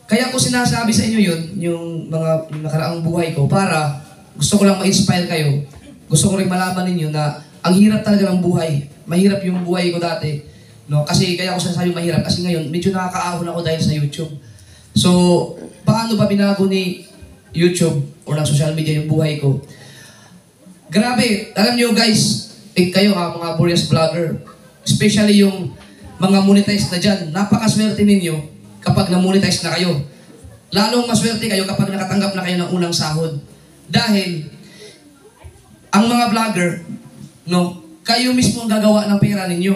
Kaya ko sinasabi sa inyo yun, yung mga nakaraang buhay ko, para gusto ko lang ma-inspire kayo. Gusto ko rin malaman ninyo na ang hirap talaga ng buhay. Mahirap yung buhay ko dati. No? Kasi kaya ko sinasabi mahirap kasi ngayon medyo nakakaahon ako dahil sa YouTube. So, paano ba binago ni YouTube o ng social media yung buhay ko? Grabe, alam niyo guys, kayo mga Boreas vlogger, especially yung mga monetize na dyan, napakaswerte ninyo kapag na-monetize na kayo. Lalong maswerte kayo kapag nakatanggap na kayo ng unang sahod. Dahil, ang mga vlogger, no, kayo mismo ang gagawa ng pera ninyo.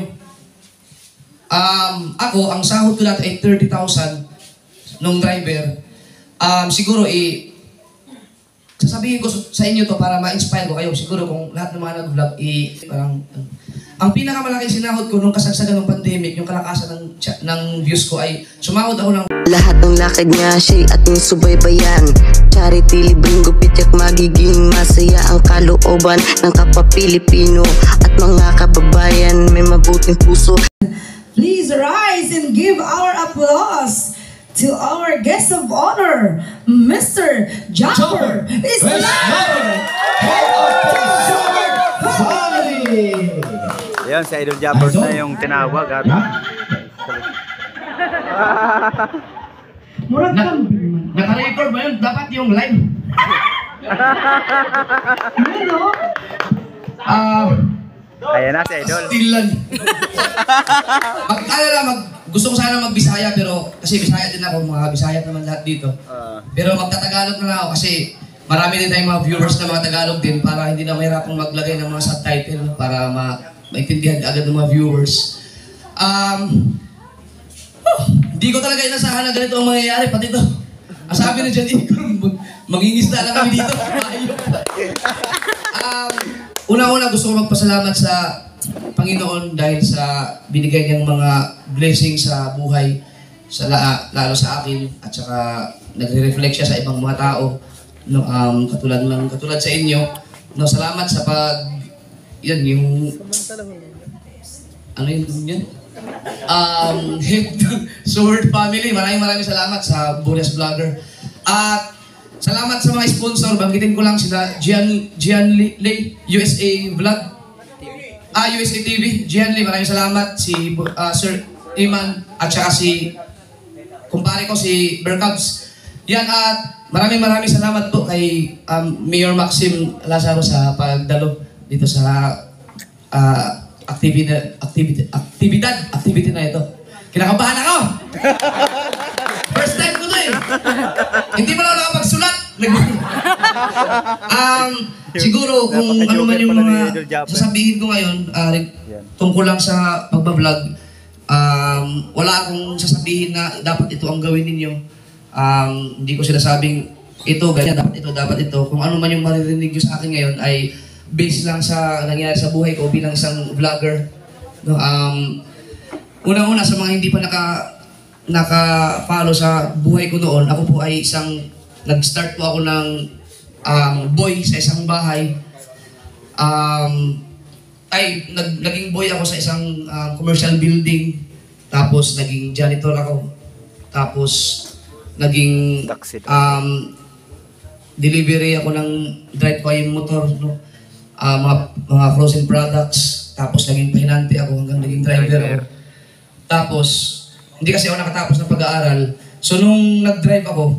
Ako, ang sahod ko dati ay 30,000 nung driver. Siguro, sasabihin ko sa inyo to para ma-inspire ko kayo. Siguro kung lahat ng mga nag-vlog, parang, ang pinakamalaking sinahod ko nung kasagsagan ng pandemic, yung kalakasan ng views ko ay sumahod ako ng lahat ng lakad niya siya'y ating subaybayan. Charity, libreng gupit yak magiging masaya ang kalooban ng kapwa Pilipino at mga kababayan may mabuting puso. Please rise and give our applause to our guest of honor, Mr. Japper Islam! Ayan, si Idol Japper na yung tinawag. naka-record ba yun? Dapat yung live. Ayan na si Idol. Stilan. Gusto ko sana mag-Bisaya pero kasi Bisaya din ako, mga Bisaya naman lahat dito. Pero magtatagalog na lang ako kasi marami din tayong mga viewers na mga Tagalog din para hindi na mahirapang maglagay ng mga subtitle para maintindihan agad ng mga viewers. Hindi ko talaga inasahan na ganito ang mangyayari, pati ito. Ang sabi na dyan, mangingisda lang kami dito. Una-una gusto ko magpasalamat sa Panginoon dahil sa binigay niyang mga blessing sa buhay, lalo sa akin, at saka nagre-reflect siya sa ibang mga tao. No, katulad sa inyo. No, salamat sa yan yung ano yun? Sword family, maraming salamat sa Boreas Vlogger. At salamat sa mga sponsor, banggitin ko lang sila Gianli USA Vlog, USA TV, Gianli, maraming salamat, si Sir Iman, at saka si kumpare ko si Berkabs. Yan, at maraming salamat po kay Mayor Maxim Lazaro sa pagdalo dito sa activity na ito. Kinakabahan ako! First time ko to eh! Hindi mo lang nakapagsulat! Siguro kung ano man yung mga sasabihin ko ngayon tungkol lang sa pagbablog, wala akong sasabihin na dapat ito ang gawin ninyo. Hindi ko sinasabing ito, ganyan, dapat ito. Kung ano man yung maririnig nyo sa akin ngayon ay based lang sa nangyari sa buhay ko bilang isang vlogger. No, unang-una sa mga hindi pa naka-follow sa buhay ko noon, ako po ay nag-start po ako ng boy sa isang bahay. Naging boy ako sa isang commercial building, tapos naging janitor ako, tapos naging delivery ako ng drive ko yung motor, no? Mga frozen products, tapos naging pahinante ako hanggang naging driver ako. Tapos, hindi kasi ako nakatapos ng pag-aaral. So, nung nag-drive ako,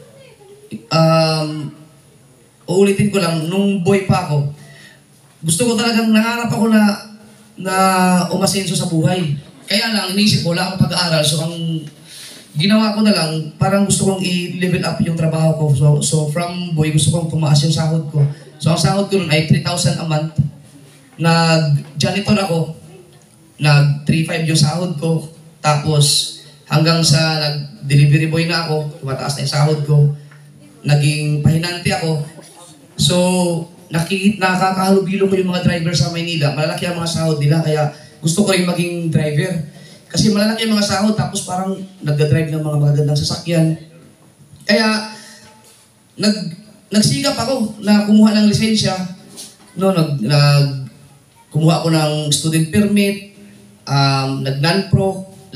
uulitin ko lang, nung boy pa ako, gusto ko talagang nangarap ako na umasenso sa buhay. Kaya lang, inisip ko, wala akong pag-aaral. So, ang ginawa ko na lang, parang gusto kong i-level up yung trabaho ko. So from boy, gusto kong tumaas yung sahod ko. So, ang sahod ko nun ay 3,000 a month. Nag-janitor ako. Nag-3,500 yung sahod ko. Tapos, hanggang sa nag-delivery boy na ako, tumataas na yung sahod ko. Naging pahinante ako. So, nakakahalubilo ko yung mga driver sa Maynila. Malalaki ang mga sahod nila, kaya gusto ko rin maging driver. Kasi malalaki ang mga sahod, tapos parang nagda-drive ng mga magagandang sasakyan. Kaya, nagsikap ako na kumuha ng lisensya. No, kumuha ako ng student permit, nag-non-pro.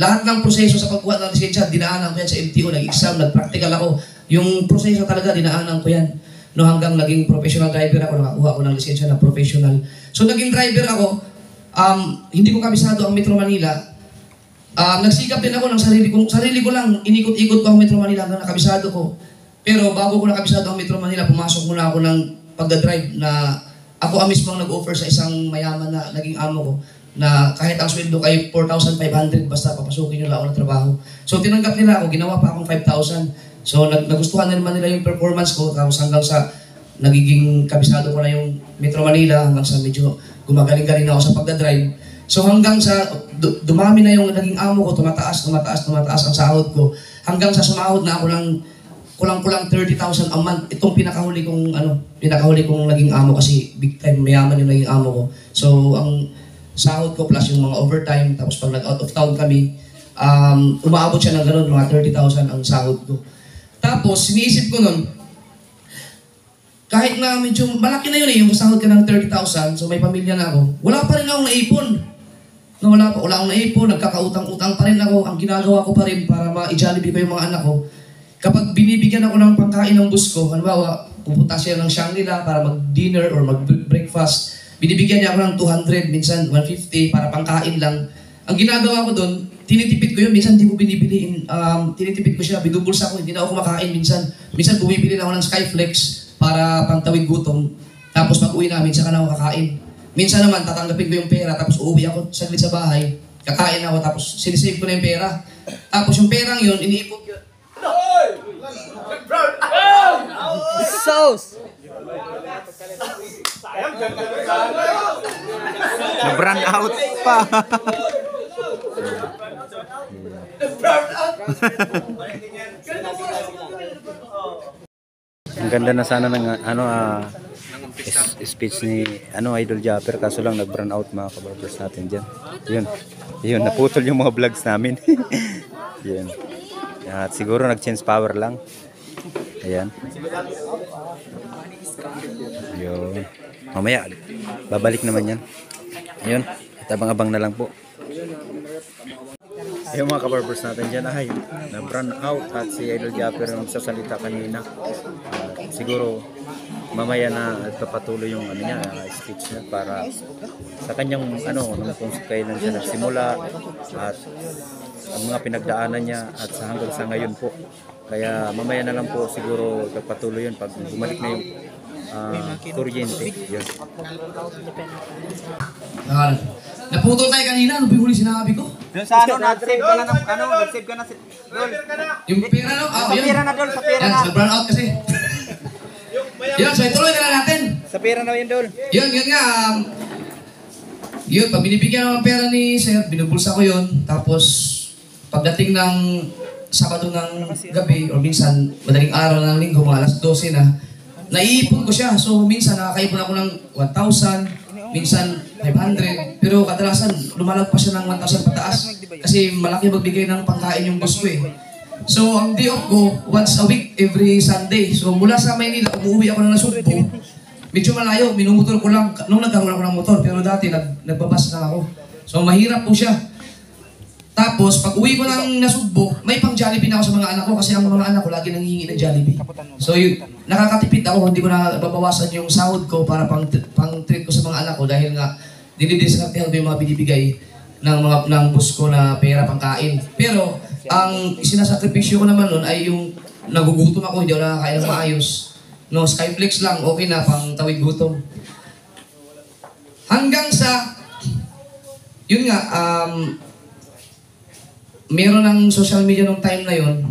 Lahat ng proseso sa pagkuha ng lisensya, dinaanan ko yan sa MTO, nag-exam, nag-practical ako. Yung proseso talaga, dinaanan ko yan. No, hanggang naging professional driver ako, nakakuha ko ng lisensya na professional. So naging driver ako, hindi ko kabisado ang Metro Manila. Nagsikap din ako ng sarili ko lang, inikot-ikot ko ang Metro Manila hanggang nakabisado ko. Pero bago ko nakabisado ang Metro Manila, pumasok muna ako ng pagdadrive na ako ang mismo ang nag-offer sa isang mayaman na naging amo ko na kahit ang sweldo kay 4,500 basta papasukin nyo lang ako ng trabaho. So tinanggap nila ako, ginawa pa akong 5,000. So nagustuhan na naman nila yung performance ko tapos hanggang sa nagiging kabisado ko na yung Metro Manila hanggang sa medyo gumagaling-galing na ako sa pagdadrive. So hanggang sa dumami na yung naging amo ko, tumataas ang sahod ko hanggang sa sumahod na ako ng kulang-kulang 30,000 a month. Itong pinakahuli kong naging amo kasi big time mayaman yung naging amo ko. So ang sahod ko plus yung mga overtime tapos pag nag-out of town kami, umaabot siya ng ganun, mga 30,000 ang sahod ko. Tapos, siniisip ko nun, kahit na medyo malaki na yun yung sahod ka ng 30,000, so may pamilya na ako, wala pa rin akong naipon. No, wala akong naipon, nagkakautang-utang pa rin ako. Ang ginagawa ko pa rin para ma-i-jollibee ko yung mga anak ko, kapag binibigyan ako ng pangkain ng bus ko, halimbawa, pupunta siya ng Shangri-La para mag-dinner or mag-breakfast, binibigyan niya ako ng 200, minsan 150 para pangkain lang. Ang ginagawa ko doon, tinitipid ko yun, minsan hindi ko binibili, tinitipid ko siya, binubulsa ko, hindi na ako kumakain minsan. Minsan bumibili na ako ng Skyflex para pantawid gutom. Tapos pag uwi namin, saka na ako kakain. Minsan naman, tatanggapin ko yung pera, tapos uuwi ako saglit sa bahay, kakain ako, tapos sinisave ko na yung pera. Tapos yung perang yun, iniipon ko. Sauce! Na-brand out pa. Ang ganda na sana ng speech ni Idol Japper, kaso lang nag-brand out mga kabarbers natin dyan. Yun, naputol yung mga vlogs namin. Yun. At siguro nag-change power lang. Ayan. Yun. Mamaya, babalik naman yan. Ayun, at abang-abang na lang po. Yung mga kabarbers natin dyan ay na-brand out at si Idol Japper yung sasalita kanina. Siguro mamaya na papatuloy yung niya, speech niya para sa kanyang kung kailan siya nagsimula at ang mga pinagdaanan niya at hanggang sa ngayon po. Kaya mamaya na lang po siguro pagpatuloy yun pag bumalik na yung kuryente. Yun. Naputol tayo kanina, ano huli sinabi ko? Doon sa nag-save ka na nag-save ka na Dol. Yung pera Sa pera na Dol, sa pera na. Sa burn out kasi. Yun, so ituloy na natin. Sa pera na yun Dol. Yun nga. Yun, pag binibigyan ako ng pera ni Sir, binubulsa ko yun. Tapos, pagdating ng Sabado ng gabi, o minsan, madaling araw ng linggo, mga alas 12 na, naiipon ko siya. So, minsan nakakaipon ako ng 1,000, minsan 500, pero kadalasan lumalagpas siya ng 1,000 pataas kasi malaki magbigay ng pangkain yung boss ko eh. So, ang day off ko, once a week, every Sunday. So, mula sa Maynila, umuwi ako na Nasugbo. Medyo malayo, minumotor ko lang, nung nagkaroon ako ng motor, pero dati nagbabas na ako. So, mahirap po siya. Tapos, pag uwi ko ng Nasugbo, may pang Jollibee na ako sa mga anak ko kasi ang mga anak ko lagi nanghihingi ng Jollibee. So, nakakatipid ako, hindi ko na babawasan yung sahod ko para pang-treat ko sa mga anak ko dahil nga dinidiskartehan ko yung mga binibigay ng boss ko na pera pangkain. Pero, ang sinasakripisyo ko naman nun ay yung nagugutom ako, hindi ako nakakain ng maayos. No, Skyflex lang, okay na, pang tawid gutom. Hanggang sa, yun nga, meron ng social media nung time na yun.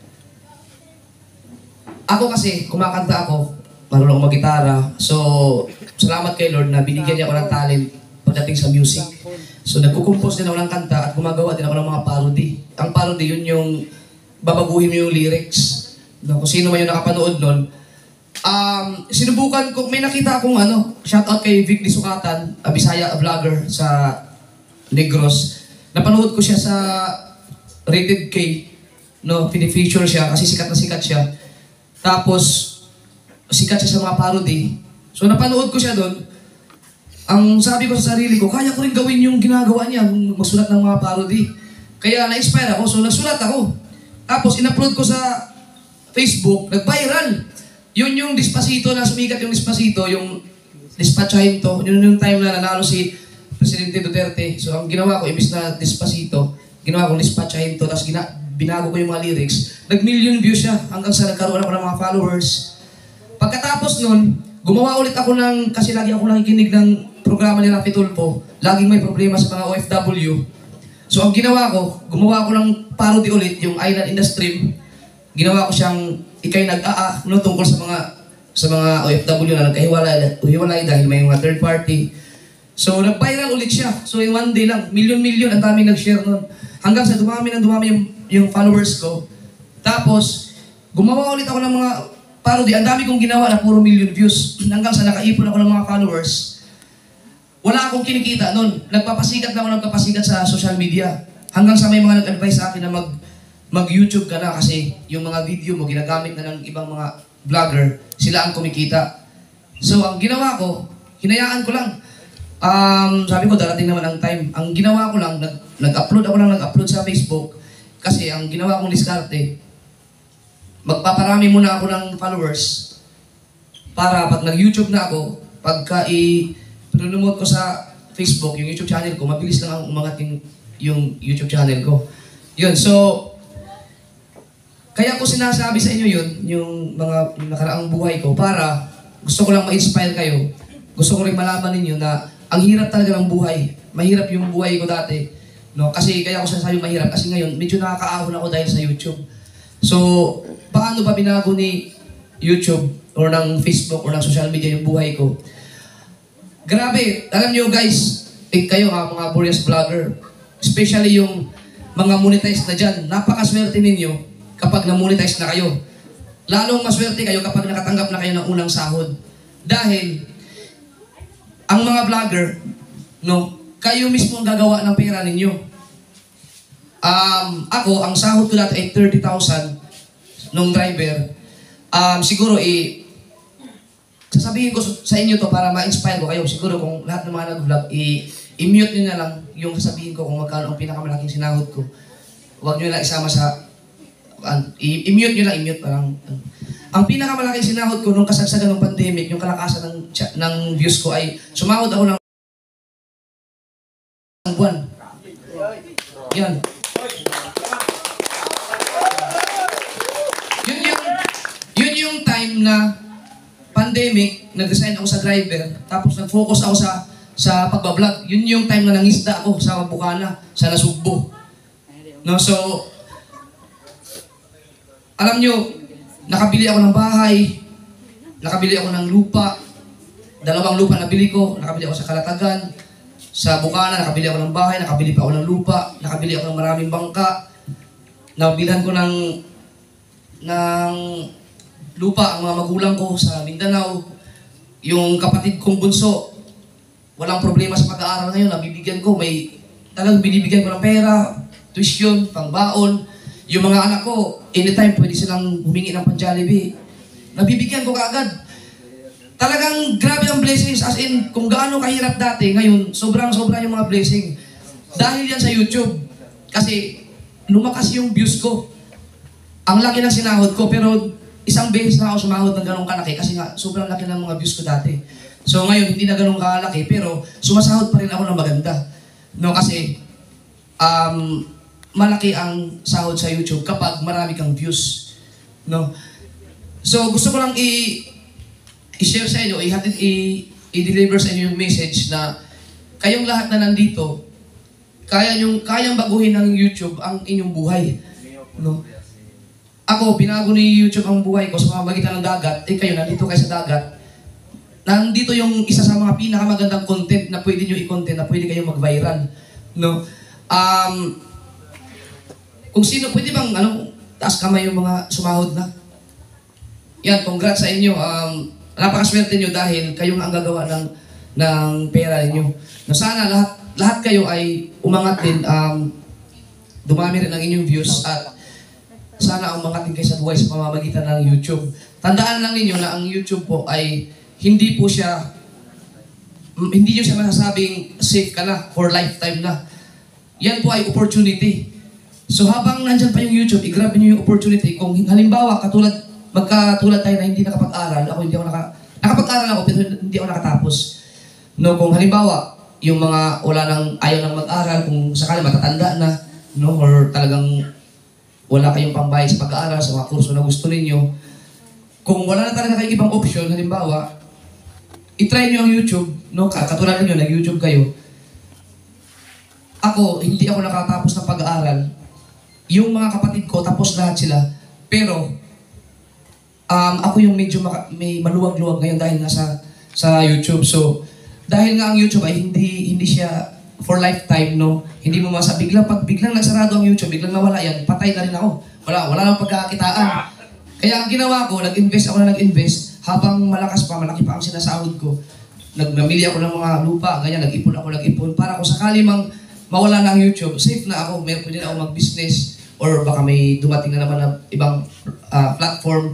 Ako kasi, kumakanta ako, marunong ako mag-gitara. So, salamat kay Lord na binigyan niya ako ng talent pagdating sa music. So, nagkukumpose din ako ng kanta at gumagawa din ako ng mga parody. Ang parody, yun yung babaguhin mo yung lyrics. No, kung sino man yung nakapanood nun. Sinubukan ko, may nakita akong shoutout kay Vic Disukatan, Bisaya vlogger sa Negros. Napanood ko siya sa Rated K, no, pinifeature siya kasi sikat na sikat siya. Tapos, sikat siya sa mga parody. So, napanood ko siya doon. Ang sabi ko sa sarili ko, kaya ko rin gawin yung ginagawa niya, magsulat ng mga parody. Kaya na-inspire ako, so nagsulat ako. Tapos in-upload ko sa Facebook, nag-viral. Yun yung Despacito na sumikat yung Despacito, yung Despatchahin to. Yun yung time na nanalo si Presidente Duterte. So ang ginawa ko, imbis na Despacito, ginawa ko Despatchahin to, tapos binago ko yung mga lyrics. Nag-million views siya hanggang sa nagkaroon ako ng mga followers. Pagkatapos nun, gumawa ulit ako kasi lagi ako nakikinig ng programa ni Rafi Tulfo. Laging may problema sa mga OFW. So ang ginawa ko, gumawa ko ng parody ulit, yung Island in the Stream. Ginawa ko siyang ikay nag-aa, no, tungkol sa mga OFW na nagkahiwalay dahil may mga third party. So nag-viral ulit siya. So in one day lang, million-million, ang daming nag-share nun. Hanggang sa dumami yung followers ko. Tapos, gumawa ulit ako ng mga parody. Ang dami kong ginawa na puro million views. Hanggang sa nakaipon ako ng mga followers. Wala akong kinikita nun. Nagpapasikat sa social media. Hanggang sa may mga nag-advise sa akin na mag-YouTube ka na kasi yung mga video mo ginagamit na ng ibang mga vlogger, sila ang kumikita. So, ang ginawa ko, hinayaan ko lang. Sabi ko, darating naman ang time. Ang ginawa ko lang, nag-upload sa Facebook kasi ang ginawa kong diskarte, magpaparami muna ako ng followers para pag nag-YouTube na ako, pagka i-promote ko sa Facebook, yung YouTube channel ko, mabilis lang ang umangat yung YouTube channel ko. Yun, so, kaya ko sinasabi sa inyo yun, yung nakaraang buhay ko, para gusto ko lang ma-inspire kayo. Gusto ko rin malaman ninyo na ang hirap talaga ng buhay. Mahirap yung buhay ko dati. No? Kasi kaya ko sinasabi mahirap, kasi ngayon, medyo nakakaahon ako dahil sa YouTube. So, paano ba binago ni YouTube or ng Facebook or ng social media yung buhay ko? Grabe, alam nyo guys, kayo mga Boreas vlogger, especially yung mga monetize na dyan, napakaswerte ninyo kapag na-monetize na kayo. Lalong maswerte kayo kapag nakatanggap na kayo ng unang sahod. Dahil, ang mga vlogger, no, kayo mismo ang gagawa ng pera ninyo. Ako, ang sahod ko dati ay 30,000 nung driver. Siguro, sasabihin ko sa inyo to para ma-inspire ko kayo. Siguro kung lahat ng mga nag-vlog, i-mute nyo na lang yung sasabihin ko kung magkano ang pinakamalaking sinahod ko. Huwag nyo lang isama sa i-mute nyo lang, parang ang pinakamalaking sinahod ko nung kasagsagan ng pandemic, yung kalakasan ng views ko ay sumahod ako ng buwan. Yan. Yun yung time na pandemic, nag-resign ako sa driver, tapos nag-focus ako sa pagbablog. Yun yung time na nangisda ako sa Bukana, sa Nasugbo. No, so alam nyo, nakabili ako ng bahay, nakabili ako ng lupa, 2 lupa nabili ko, nakabili ako sa Kalatagan, sa Bukana, nakabili ako ng bahay, nakabili pa ako ng lupa, nakabili ako ng maraming bangka, nabilhan ko ng lupa ang mga magulang ko sa Mindanao, yung kapatid kong bunso, walang problema sa pag-aaral ngayon, nabibigyan ko, talagang binibigyan ko ng pera, tuition, pangbaon. Yung mga anak ko, anytime pwede silang humingi ng pan-Jollibee. Nabibigyan ko kaagad. Talagang grabe ang blessings, as in, kung gaano kahirap dati, ngayon, sobrang-sobra yung mga blessing. Dahil yan sa YouTube. Kasi, lumakas yung views ko. Ang laki ng sinahod ko, pero isang beses na ako sumahod ng ganong kalaki kasi nga, sobrang laki ng mga views ko dati. So ngayon, hindi na ganong kalaki, pero sumasahod pa rin ako ng maganda. No, kasi, malaki ang sahod sa YouTube kapag marami kang views. No? So, gusto ko lang i-share sa inyo, i-deliver sa inyo yung message na kayong lahat na nandito, kayang baguhin ng YouTube ang inyong buhay. No? Ako, binago ni YouTube ang buhay ko sa pamamagitan ng dagat. Kayo, nandito kayo sa dagat. Nandito yung isa sa mga pinakamagandang content na pwede nyo i-content, na pwede kayong mag-viral. No? Kung sino, pwede bang, taas kamay yung mga sumahod na? Yan, congrats sa inyo. Napakaswerte nyo dahil kayo ang gagawa ng pera ninyo. No, sana lahat kayo ay umangat din, dumami rin ang inyong views at sana umangat din kayo sa buhay sa pamamagitan ng YouTube. Tandaan lang ninyo na ang YouTube po ay hindi nyo siya masasabing safe ka na for lifetime na. Yan po ay opportunity. So habang nandyan pa yung YouTube, i-grab niyo yung opportunity. Kung halimbawa, magkatulad tayo na hindi nakapag-aral, nakapag-aral ako pero hindi ako nakatapos. No, kung halimbawa, yung mga wala nang ayaw nang mag-aral, kung sakali matatanda na, no, or talagang wala kayong pambayad sa pag-aaral, sa mga kurso na gusto ninyo, kung wala na talaga kayong ibang option, halimbawa, i-try nyo ang YouTube, no, katulad ninyo, nag-YouTube kayo. Ako, hindi ako nakatapos ng pag-aaral. Yung mga kapatid ko, tapos lahat sila. Pero, ako yung medyo may maluwag-luwag ngayon dahil nasa sa YouTube. So, dahil nga ang YouTube ay hindi siya for lifetime, no? Hindi mo pag biglang nagsarado ang YouTube, biglang nawala yan, patay na rin ako. Wala nang pagkakakitaan. Kaya ang ginawa ko, nag-invest. Habang malaki pa ang sinasahod ko. Namili ako ng mga lupa, ganyan, nag-ipon para kung sakali mang mawala na ang YouTube, safe na ako, pwede na ako mag-business, or baka may dumating na naman na ibang platform.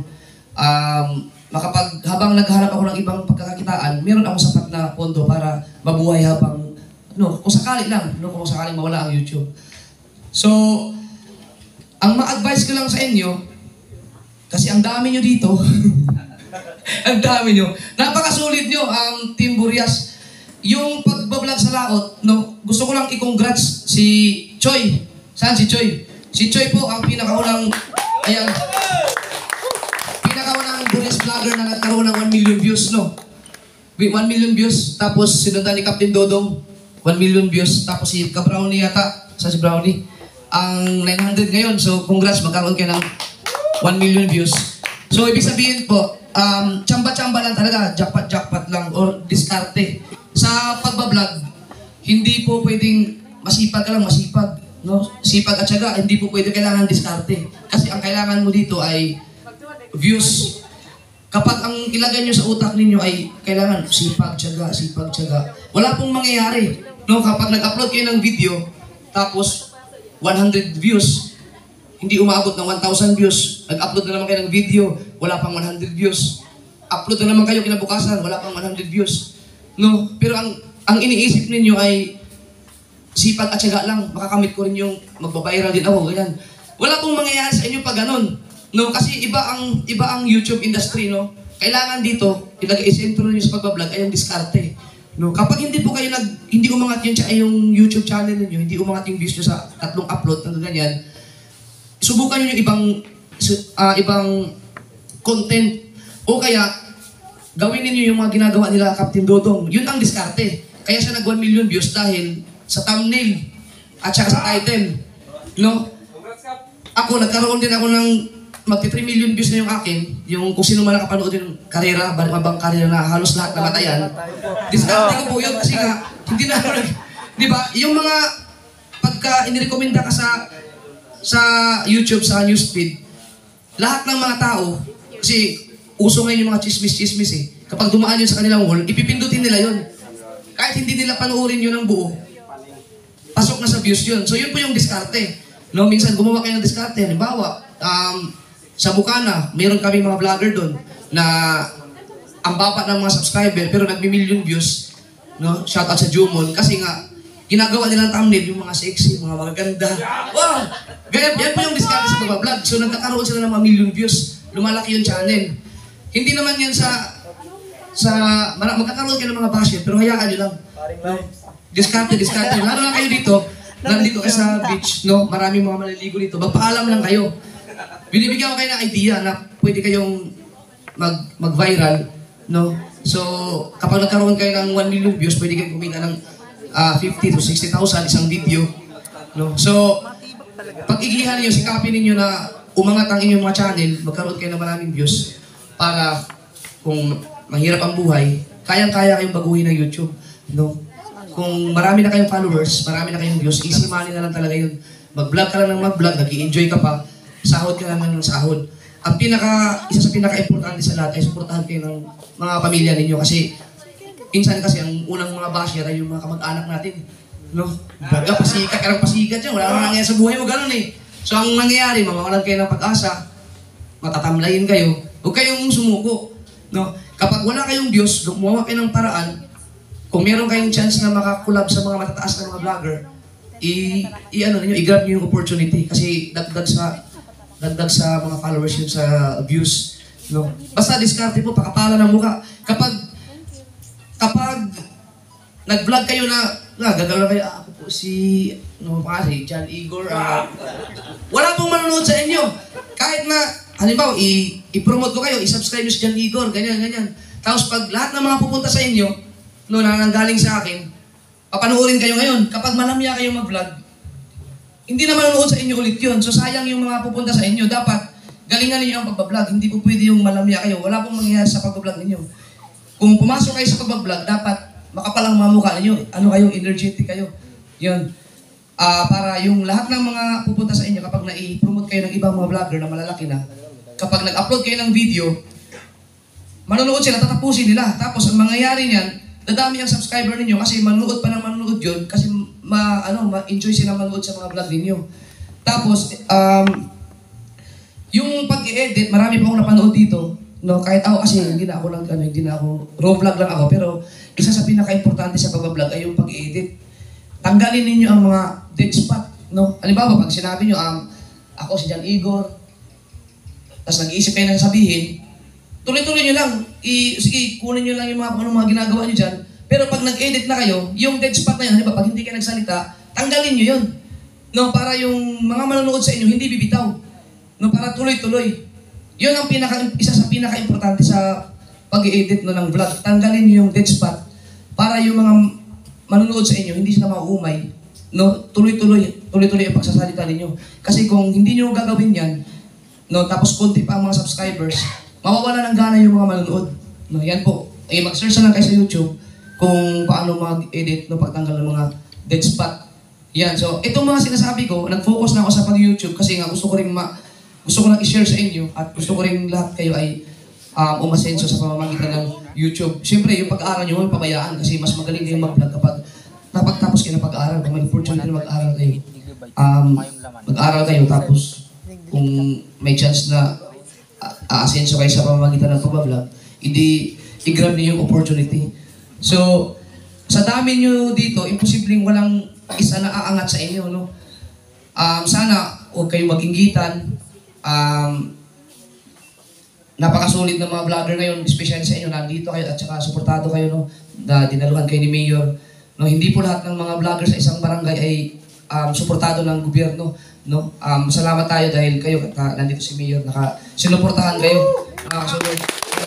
Habang naghahanap ako ng ibang pagkakakitaan, meron ako sapat na pondo para mabuhay habang, kung sakali lang, kung sakaling mawala ang YouTube. So, ang ma-advise ko lang sa inyo, kasi ang dami nyo dito, ang dami nyo, napakasulit nyo ang Team Burias. Yung pagbablog sa laot, gusto ko lang i-congrats si Choi. Saan si Choi? Si Choi po ang pinakaunang Burias vlogger na nagkaroon ng 1 million views, 1 million views, tapos sinundan ni Captain Dodong, 1 million views, tapos si Brownie yata, sa si Brownie, ang 900 ngayon. So congrats, magkaroon kayo ng 1 million views. So ibig sabihin po, tsamba-tsamba lang talaga, jackpot lang, or diskarte. Sa pagbablog, hindi po pwedeng masipag ka lang, sipag at syaga, hindi po pwede kailangan diskarte. Kasi ang kailangan mo dito ay views. Kapag ang ilagay nyo sa utak ninyo ay kailangan sipag, tsaga, wala pong mangyayari. Kapag nag-upload kayo ng video, tapos 100 views, hindi umabot ng 1,000 views. Nag-upload na naman kayo ng video, wala pang 100 views. Upload na naman kayo kinabukasan, wala pang 100 views. Pero ang iniisip ninyo ay sipag at syaga lang, makakamit ko rin yung magbabiral din ako, ganyan. Wala pong mangyayari sa inyo pag ganun. Kasi iba ang YouTube industry, Kailangan dito, isentro niyo sa pagbablog ay yung diskarte. Kapag hindi po kayo hindi umangat yung YouTube channel niyo, hindi umangat yung views niyo sa 3 upload ng ganyan, subukan niyo yung ibang content. O kaya, gawin niyo yung mga ginagawa nila Captain Dodong. Yun ang diskarte. Kaya siya nag 1 million views dahil sa thumbnail at saka sa title. Ako, nagkaroon din ako ng magti 3 million views na yung akin. Yung kung sino man nakapanood yung karera, mabang karera na halos lahat namatayan. Diskarte ko po yun kasi nga, hindi na ako di ba? Yung mga pagka inirekomenda ka sa YouTube, sa newsfeed, lahat ng mga tao, kasi uso ngayon yung mga chismis eh. Kapag dumaan yun sa kanilang wall, ipipindutin nila yun. Kahit hindi nila panuorin yun ng buo, pasok na sa views yun. So yun po yung diskarte. Minsan gumawa kayo ng diskarte. Halimbawa, sa Bukana, mayroon kami mga vlogger doon na ang baba ng mga subscriber pero nagmi-million views. Shout out sa Jumon. Kasi nga, ginagawa nilang thumbnail yung mga sexy, mga magaganda. Wow! Yan po yung diskarte sa pag-vlog. So nagkakaroon sila ng mga million views. Lumalaki yung channel. Hindi naman yan magkakaroon kayo ng mga basher, pero hayaan nyo lang. Diskarte. Lalo na kayo dito, nandito kayo sa beach, maraming mga maliligo dito. Magpaalam lang kayo. Binibigyan ko kayo ng idea na pwede kayong mag-viral, So, kapag nagkaroon kayo ng 1 million views, pwede kayong kumita ng 50 to 60,000 isang video, So, pag-igihan niyo, sikapin niyo na umangat ang inyong mga channel, magkaroon kayo ng maraming views para kung mahirap ang buhay, kayang-kaya kayong baguhin ng YouTube, Kung marami na kayong followers, marami na kayong views, easy money na lang talaga yun. Mag-vlog ka lang ng mag-vlog, nag-i-enjoy ka pa, sahod ka lang ng sahod. Isa sa pinaka-importante sa lahat ay suportahan kayo ng mga pamilya ninyo kasi minsan kasi ang unang mga basher ay yung mga kamag-anak natin. Baga, pasikat yan, wala nang nangyayari sa buhay mo, ganun eh. So ang nangyayari, mamawalan kayo ng pag-asa, matatamlayin kayo, huwag kayong sumuko. Kapag wala kayong views, gumawa kayo ng paraan, kung meron kayong chance na makakulab sa mga matataas na mga vlogger, ano ninyo, i-grab niyo yung opportunity kasi dagdag sa mga followers yun sa views, no? Basta diskarte po, pakapala ng mukha. Kapag nag-vlog kayo na gagawin kayo, ako po si John Igor, wala pong manonood sa inyo. Kahit na, halimbawa, i-promote ko kayo, i-subscribe nyo si John Igor, ganyan. Tapos pag lahat ng mga pupunta sa inyo, no, na nanggaling sa akin, papanoorin kayo ngayon. Kapag malamya kayo mag-vlog, hindi na manonood sa inyo ulit yun. So sayang yung mga pupunta sa inyo. Dapat galingan ninyo ang pagbablog. Hindi po pwede yung malamya kayo. Wala pong mangyayari sa pagbablog ninyo. Kung pumasok kayo sa pagbablog, dapat makapalang mamukha ninyo. Ano kayo, energetic kayo. Yun. Para yung lahat ng mga pupunta sa inyo, kapag na-promote kayo ng ibang mga vlogger na malalaki na, kapag nag-upload kayo ng video, manonood sila, tatapusin nila. Tapos ang mangyayari niyan, dadami ang subscriber ninyo kasi manonood pa ng manonood yun kasi ma-enjoy sila manood sa mga vlog ninyo. Tapos, yung pag-i-edit, marami pa akong napanood dito. No, kahit ako kasi hindi na ako raw vlog lang ako, pero isa sa pinaka-importante sa pag-vlog ay yung pag-i-edit. Tanggalin ninyo ang mga dead spot, no? Halimbawa, pag sinabi nyo, ako si John Igor, tapos nag-iisip kayo na sabihin, tuloy-tuloy nyo lang. Sige, kunin nyo lang yung mga ginagawa nyo dyan. Pero pag nag-edit na kayo, yung dead spot na yun, halimbawa, pag hindi kayo nagsalita, tanggalin nyo yun. No, para yung mga manonood sa inyo, hindi bibitaw. No, para tuloy-tuloy. Yun ang isa sa pinaka-importante sa pag-i-edit ng vlog. Tanggalin nyo yung dead spot para yung mga manonood sa inyo, hindi sila mauumay. No, tuloy-tuloy ang pagsasalita ninyo. Kasi kung hindi nyo gagawin yan, no, tapos konti pa ang mga subscribers, mawawala ng gana yung mga manonood. No, yan po. Mag-search na lang kayo sa YouTube kung paano mag-edit no, pagtanggal ng mga dead spot. Yan. So, itong mga sinasabi ko, nag-focus na ako sa pag-YouTube kasi nga gusto ko lang i-share sa inyo at gusto ko rin lahat kayo ay umasenso sa pamamagitan ng YouTube. Siyempre, yung pag-aaral nyo, huwag pabayaan kasi mas magaling kayong mag-vlog kapag napagtapos kayo ng pag-aaral. Kung may opportunity na mag-aaral kayo, mag-aaral kayo tapos kung may chance na aasenso kayo sa pamamagitan ng pag-vlog, i-grab niyo yung opportunity. So, sa dami nyo dito, imposibleng walang isa na aangat sa inyo, no? Sana huwag kayong mag-inggitan. Napakasulit ng mga vlogger ngayon, especially sa inyo, nandito kayo at saka suportado kayo, no? Na dinaluhan kayo ni Mayor. No, hindi po lahat ng mga vlogger sa isang barangay ay suportado ng gobyerno, no? Salamat tayo dahil kayo nandito si Mayor, sinuportahan kayo. Kasunod.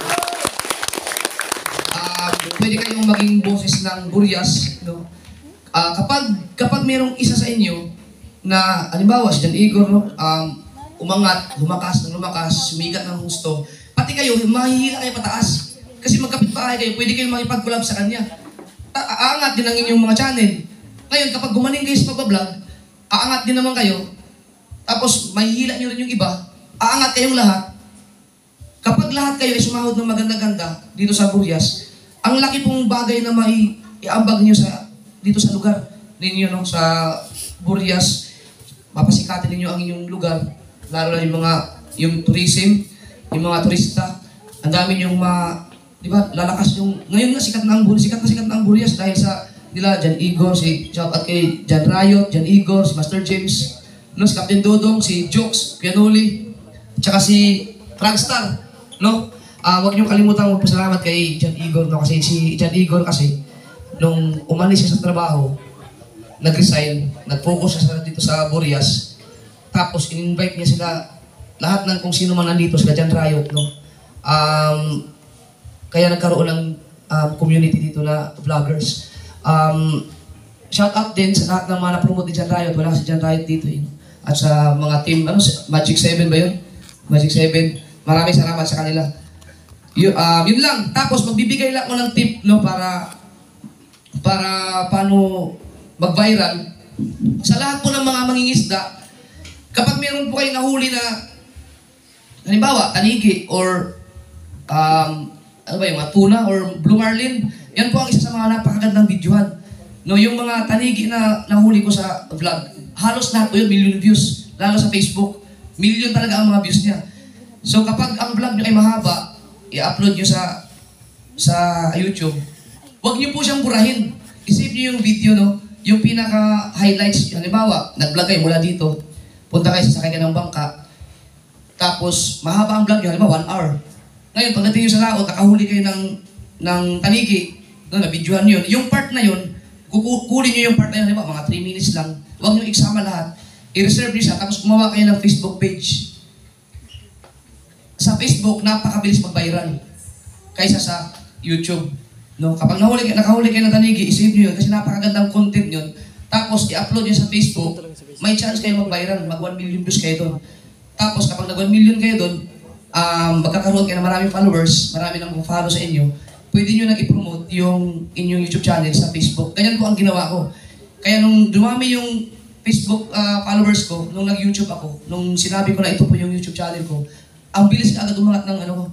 Pwede kayong maging boses ng Burias, no? Kapag mayroong isa sa inyo na halimbawa si John Igor, no? Umangat, lumakas, sumigat ng husto, pati kayo, mahihila kayo pataas. Kasi magkapit-bahay kayo, pwede kayong makipag-collab sa kanya. Aangat din ang inyong mga channel. Ngayon, kapag gumaling kayo sa pag-vlog, aangat din naman kayo, tapos mahihila nyo rin yung iba, aangat kayong lahat. Kapag lahat kayo ay sumahod ng maganda-ganda dito sa Burias, ang laki pong bagay na maiambag nyo dito sa lugar ninyo, no? Sa Burias, mapasikatin ninyo ang inyong lugar, lalo na yung tourism, yung mga turista. Ang dami yung di ba, lalakas yung, ngayon nga sikat na ang Burias dahil sa nila John Igor, shout out kay John Riot, John Igor, si Master James, no, si Captain Dodong, si Jokes, Pianoli, tsaka si Fragstar, no? Huwag niyong kalimutan magpasalamat kay John Igor, no? Kasi si John Igor kasi, nung umalis siya sa trabaho, nag-resign, nag-focus siya dito sa Burias, tapos in-invite niya sila, lahat ng kung sino man nandito, sila John Riot, no? Kaya nagkaroon ng community dito na vloggers. Shout out din sa lahat ng mga na-promote ni John Riot, wala si John Riot dito, yun. At sa mga team, Magic 7 ba yun? Magic 7, maraming salamat sa kanila. Yun lang. Tapos magbibigay lang ako ng tip, no, para paano mag-viral. Sa lahat po ng mga mangingisda, kapag meron po kayo nahuli na halimbawa, tanigi or yung mga tuna or blue marlin, yan po ang isa sa mga napakagandang videohan. No, yung mga tanigi na nahuli ko sa vlog, halos lahat po yun, million views. Lalo sa Facebook, million talaga ang mga views niya. So kapag ang vlog nyo ay mahaba, i-upload nyo sa YouTube, huwag nyo po siyang burahin. I-save nyo yung video, no? yung pinaka-highlights, halimbawa, nag-vlog kayo mula dito, punta kayo, sasakay ka ng bangka, tapos mahaba ang vlog nyo, halimbawa 1 hour. Ngayon, pagdating nyo sa laot, nakahuli kayo ng tanigi, no, na-videohan yun, yung part na yun, kukunin nyo yung part na yun, halimbawa, mga 3 minutes lang, huwag nyo iksama lahat, i-reserve nyo siya, tapos gumawa kayo ng Facebook page. Sa Facebook, napakabilis mag-viral kaysa sa YouTube. No? Kapag nakahuli kayo ng tanigi, isave nyo yun kasi napakagandang content yun. Tapos, i-upload nyo sa Facebook, may chance kayo mag-viral, mag 1 million views kayo doon. Tapos, kapag nag 1 million kayo doon, magkakaroon kayo ng maraming followers, marami nang follow sa inyo, pwede nyo nang i-promote yung inyong YouTube channel sa Facebook. Ganyan po ang ginawa ko. Kaya nung dumami yung Facebook followers ko, nung nag-YouTube ako, nung sinabi ko na ito po yung YouTube channel ko, ang bilis agad umangat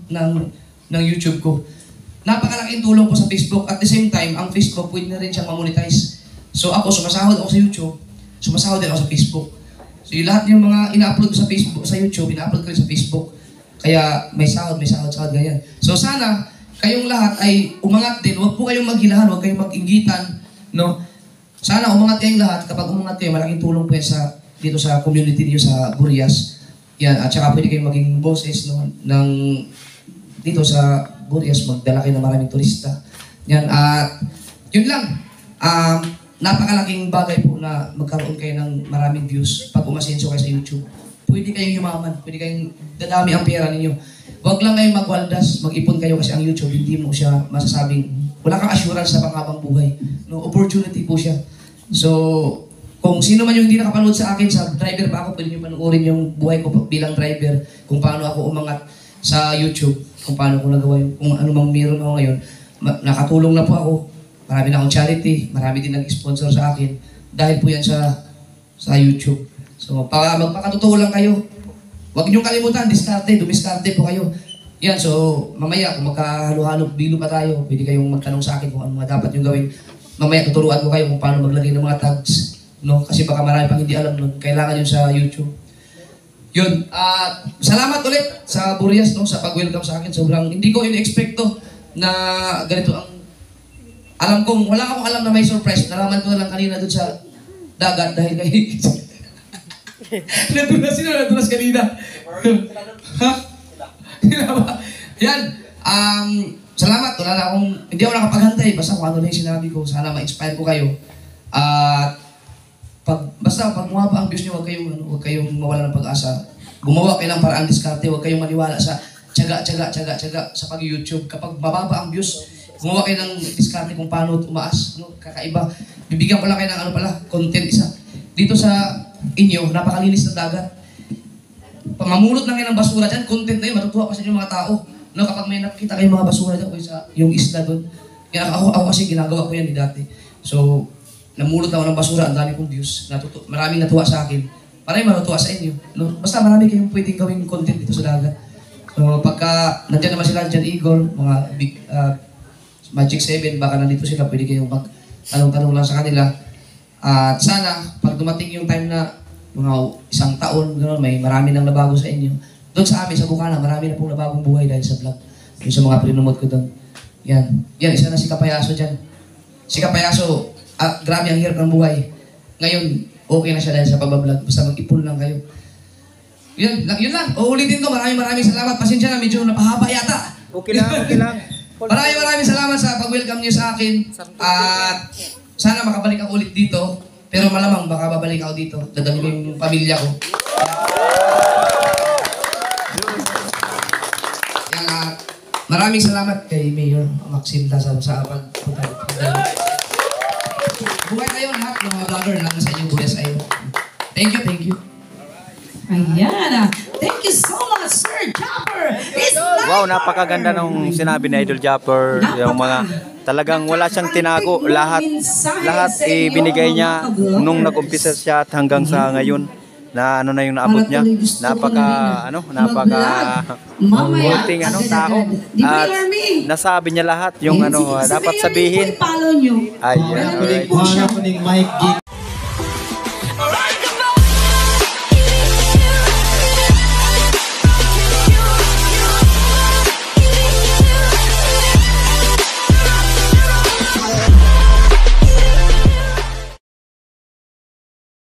ng YouTube ko. Napakalaking tulong ko sa Facebook. At the same time, ang Facebook pwede na rin siyang ma-monetize. So ako, sumasahod ako sa YouTube, sumasahod din ako sa Facebook. So yung lahat yung mga ina-upload ko sa Facebook, sa YouTube, ina-upload ko rin sa Facebook. Kaya may sahod, ganyan. So sana, kayong lahat ay umangat din. Huwag po kayong maghilahan, huwag kayong mag-inggitan. No? Sana umangat kayong lahat. Kapag umangat kayo, malaking tulong po yan dito sa community niyo sa Burias. Yan, at saka pwede kayong maging bosses dito sa Burias, magdala kayo ng maraming turista. Yan, at yun lang. Napakalaking bagay po na magkaroon kayo ng maraming views pag umasenso kayo sa YouTube. Pwede kayong yumaman, pwede kayong dadami ang pera ninyo. Huwag lang kayong magwaldas, mag-ipon kayo kasi ang YouTube, hindi mo siya masasabing, wala kang assurance sa panghabang buhay. No, opportunity po siya. So, kung sino man yung hindi nakapanood sa akin, sa driver pa ako, pwede nyo panoorin yung buhay ko bilang driver, kung paano ako umangat sa YouTube, kung paano ko nagawa yung, kung ano mang meron ako ngayon. Nakatulong na po ako, marami na akong charity, marami din nag-sponsor sa akin, dahil po yan sa YouTube. So, magpakatotoo lang kayo. Huwag niyong kalimutan, dumiskarte po kayo. Yan, so, mamaya, kung magkahalo-halo, bilo pa tayo, pwede kayong magtanong sa akin kung ano mga dapat yung gawin. Mamaya, tuturuan ko kayo kung paano maglagay ng mga tags. No? Kasi baka marami pang hindi alam nun. Kailangan yun sa YouTube. Yun. Salamat ulit sa Burias, no? Sa pag-welcome sa akin. Sobrang hindi ko in-expect to na ganito ang... wala akong alam na may surprise. Nalaman ko na lang kanina dun sa dagat dahil kay... Natulas kanina. Ha? Yan. Salamat. Hindi ako nakapaghantay. Basta kung ano na yung sinabi ko. Sana ma-inspire ko kayo. Basta pag mababa ang views nyo, huwag kayong mawala ng pag-asa. Gumawa kayo ng paraan diskarte, huwag kayong maniwala sa tiyaga sa pag-YouTube. Kapag mababa ang views, gumawa kayo ng diskarte kung paano tumaas. No? Kakaiba. Bibigyan ko lang kayo ng content isa. Dito sa inyo, napakalinis ng dagat. Mamulot lang kayo ng basura dyan, content na yun, matutuwa kasi yung mga tao. No? Kapag may nakita kayong mga basura dyan, yung isla doon. Yan, ako kasi ginagawa ko yan dati. So, namulot ako ng basura, ang dami kong views. Maraming natuwa sa akin. Maraming matutuwa sa inyo. No? Basta marami kayong pwedeng gawing content dito sa dagat. So pagka nandiyan naman sila, Jan Igor, mga big, Magic 7, baka nandito sila, pwede kayong mag-tanong-tanong lang sa kanila. At sana, pag dumating yung time na mga 1 taon, gano'n, may marami nang nabago sa inyo. Doon sa amin, sa Bukana, marami na pong nabagong buhay dahil sa vlog. Yung sa mga pinumot ko doon. Yan, isa na si Kapayaso dyan. Si Kapayaso, grabe ang hirap ng buhay. Ngayon, okay na siya dahil sa pagbablog. Basta mag-ipon lang kayo. Yun lang. Uulitin ko. Maraming salamat. Pasensya na, medyo napahaba yata. Okay lang. Maraming salamat sa pag-welcome niyo sa akin. At sana makabalik ako ulit dito. Pero malamang baka babalik ako dito. Dadali ko yung pamilya ko. Maraming salamat kay Mayor Maxim Lazaro sa pagpunta. Buhay kayo lahat ng mga vlogger na sa inyong Burias ay. Thank you. Ayan. Thank you so much, Sir Japper. Wow, napakaganda nung sinabi ni Idol Japper. Yung mga talagang wala siyang tinago. Lahat ibinigay niya nung nag-umpisa siya at hanggang sa ngayon. Na ano na yung naabot niya. Napaka buting tao. At nasabi niya lahat yung dapat sabihin. Follow nyo. Ayan.